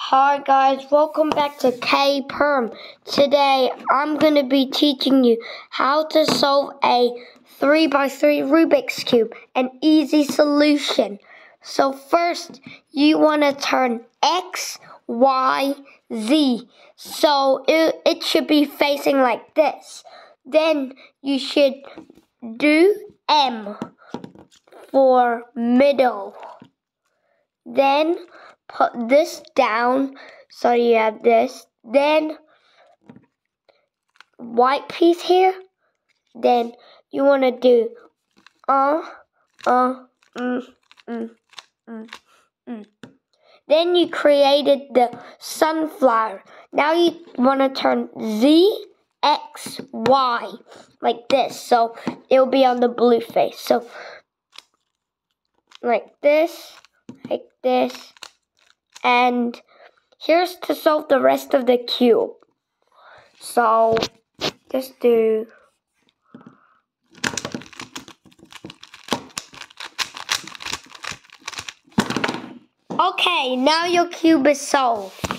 Hi guys, welcome back to K Perm. Today I'm going to be teaching you how to solve a 3x3 Rubik's Cube, an easy solution. So first you want to turn X, Y, Z. So it should be facing like this. Then you should do M for middle. Then put this down so you have this. Then white piece here. Then you want to do Then you created the sunflower. Now you want to turn Z, X, Y like this. So it'll be on the blue face. So like this. And here's to solve the rest of the cube. So just do okay, now your cube is solved.